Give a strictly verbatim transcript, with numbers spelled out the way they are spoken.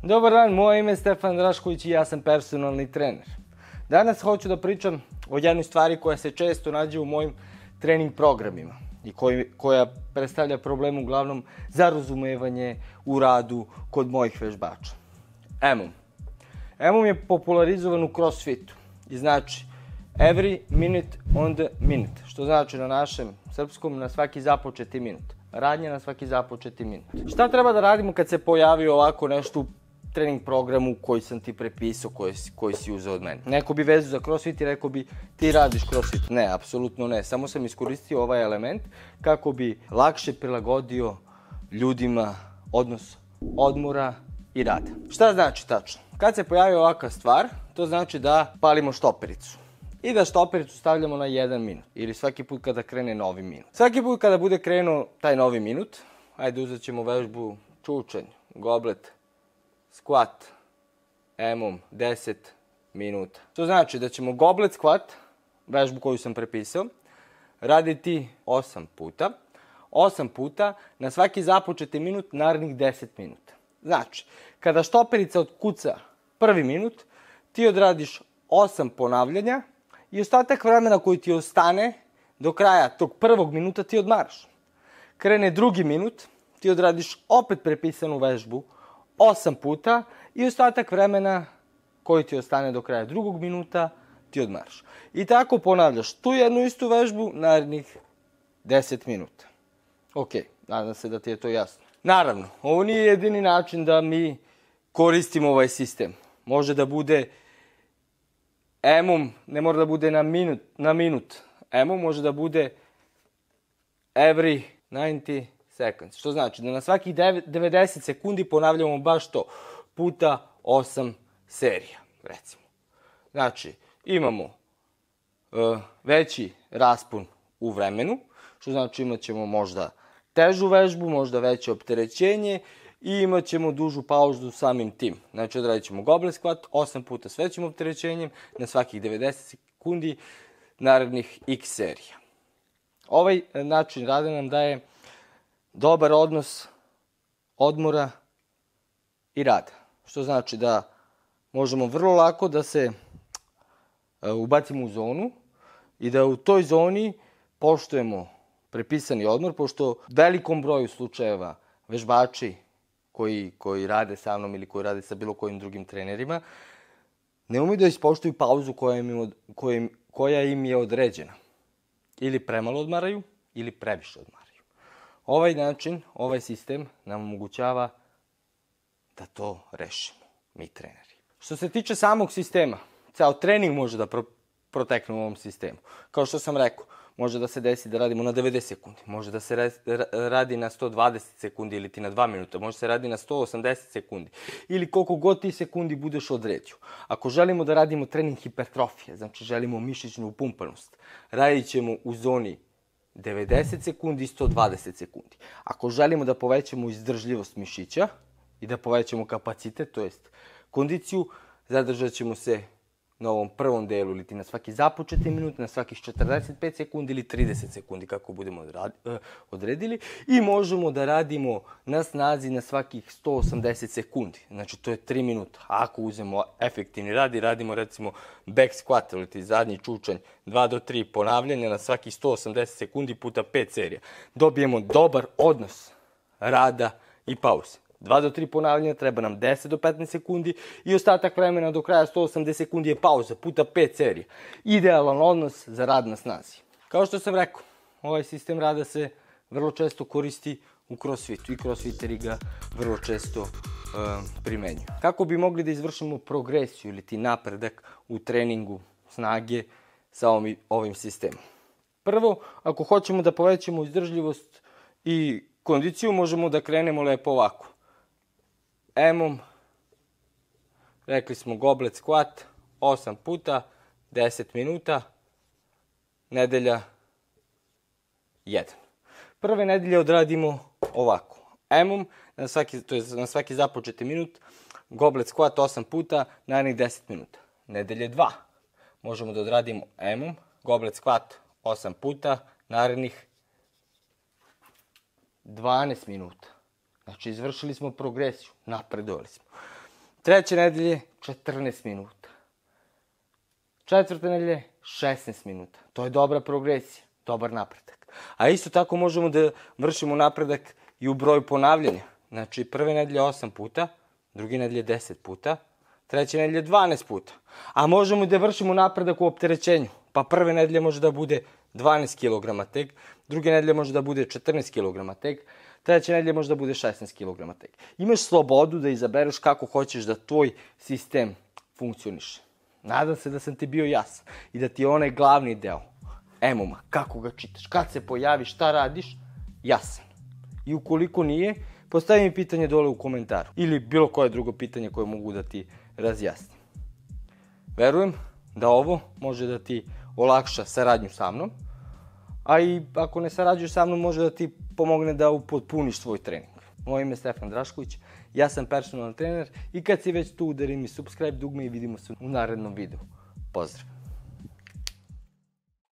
Dobar dan, moje ime je Stefan Drašković i ja sam personalni trener. Danas hoću da pričam o jednoj stvari koja se često nađe u mojim trening programima i koji, koja predstavlja problem uglavnom za razumevanje u radu kod mojih vežbača. E M O M. E M O M je popularizovan u crossfitu i znači every minute on the minute, što znači na našem srpskom na svaki započeti minut. Radnja na svaki započeti minut. Šta treba da radimo kad se pojavi ovako nešto u trening programu koji sam ti prepisao, koji, koji si uzeo od mene? Neko bi vezu za crossfit i rekao bi ti radiš crossfit. Ne, apsolutno ne. Samo sam iskoristio ovaj element kako bi lakše prilagodio ljudima odnos odmora i rada. Šta znači tačno? Kad se pojavi ovakva stvar, to znači da palimo štopericu. I da štopericu stavljamo na jedan minut. Ili svaki put kada krene novi minut. Svaki put kada bude krenuo taj novi minut, ajde uzet ćemo vežbu čučanj, goblet, squat, E M O M, deset minuta. To znači da ćemo goblet squat, vežbu koju sam prepisao, raditi osam puta. osam puta na svaki započeti minut narednih deset minuta. Znači, kada štoperica otkuca prvi minut, ti odradiš osam ponavljanja i ostatak vremena koji ti ostane do kraja tog prvog minuta ti odmaraš. Krene drugi minut, ti odradiš opet prepisanu vežbu osam puta i ostatak vremena koji ti ostane do kraja drugog minuta ti odmaraš. I tako ponavljaš tu jednu istu vežbu narednih deset minuta. Ok, nadam se da ti je to jasno. Naravno, ovo nije jedini način da mi koristimo ovaj sistem. Može da bude E M O M, ne mora da bude na minut, na minut. E M O M može da bude every ninety seconds. Što znači da na svakih devedeset sekundi ponavljamo baš to. Puta osam serija, recimo. Znači, imamo uh, veći raspon u vremenu, što znači imat ćemo možda težu vežbu, možda veće opterećenje i imat ćemo dužu pauzu samim tim. Znači, odradit ćemo goblet squat osam puta s većim opterećenjem na svakih devedeset sekundi narednih x serija. Ovaj način rada nam daje dobar odnos odmora i rada. Što znači da možemo vrlo lako da se ubacimo u zonu i da u toj zoni poštujemo prepisani odmor, pošto velikom broju slučajeva vežbači koji, koji rade sa mnom ili koji rade sa bilo kojim drugim trenerima ne umeju da ispoštuju pauzu koja im, od, koja im, koja im je određena. Ili premalo odmaraju, ili previše odmaraju. Ovaj način, ovaj sistem nam omogućava da to rešimo, mi treneri. Što se tiče samog sistema, ceo trening može da pro, protekne u ovom sistemu. Kao što sam rekao, može da se desi da radimo na devedeset sekundi, može da se radi na sto dvadeset sekundi ili ti na dva minuta, može se radi na sto osamdeset sekundi ili koliko god ti sekundi budeš odredio. Ako želimo da radimo trening hipertrofije, znači želimo mišićnu upumpanost, radit ćemo u zoni devedeset sekundi i sto dvadeset sekundi. Ako želimo da povećamo izdržljivost mišića i da povećamo kapacitet, to jest kondiciju, zadržat ćemo se na ovom prvom delu ili ti na svaki započeti minut, na svakih četrdeset pet sekundi ili trideset sekundi kako budemo odredili i možemo da radimo na snazi na svakih sto osamdeset sekundi. Znači to je tri minuta. Ako uzmemo efektivni rad i radimo recimo back squat ili ti zadnji čučanj dva do tri ponavljanja na svakih sto osamdeset sekundi puta pet serija, dobijemo dobar odnos rada i pauze. dva do tri ponavljanja treba nam deset do petnaest sekundi i ostatak vremena do kraja sto osamdeset sekundi je pauza puta pet serija. Idealan odnos za rad na snazi. Kao što sam rekao, ovaj sistem rada se vrlo često koristi u crossfitu i crossfiteri ga vrlo često uh, primenjuju. Kako bi mogli da izvršimo progresiju ili ti napredak u treningu snage sa ovim, ovim sistemom? Prvo, ako hoćemo da povećamo izdržljivost i kondiciju, možemo da krenemo lepo ovako. E M O M, rekli smo goblet squat, osam puta, deset minuta, nedelja jedan. Prve nedelje odradimo ovako. E M O M, na svaki, to je na svaki započeti minut, goblet squat osam puta, narednih deset minuta. Nedelje dva. Možemo da odradimo E M O M, goblet squat osam puta, narednih dvanaest minuta. Znači, izvršili smo progresiju, napredovali smo. Treće nedelje četrnaest minuta. Četvrte nedelje šesnaest minuta. To je dobra progresija, dobar napredak. A isto tako možemo da vršimo napredak i u broju ponavljanja. Znači prve nedelje osam puta, druge nedelje deset puta, treće nedelje dvanaest puta. A možemo da vršimo napredak u opterećenju. Pa prve nedelje može da bude dvanaest kilograma tek, druge nedelje može da bude četrnaest kilograma tek, treće nedelje može da bude šesnaest kilograma tek. Imaš slobodu da izabereš kako hoćeš da tvoj sistem funkcioniše. Nadam se da sam ti bio jasan i da ti je onaj glavni deo em em a, kako ga čitaš, kad se pojavi, šta radiš, jasan. I ukoliko nije, postavi mi pitanje dole u komentaru ili bilo koje drugo pitanje koje mogu da ti razjasnim. Verujem da ovo može da ti olakša saradnju sa mnom, a i ako ne sarađuješ sa mnom može da ti pomogne da upotpuniš svoj trening. Moje ime je Stefan Drašković, ja sam personalni trener i kad si već tu udari mi subscribe dugme i vidimo se u narednom videu. Pozdrav!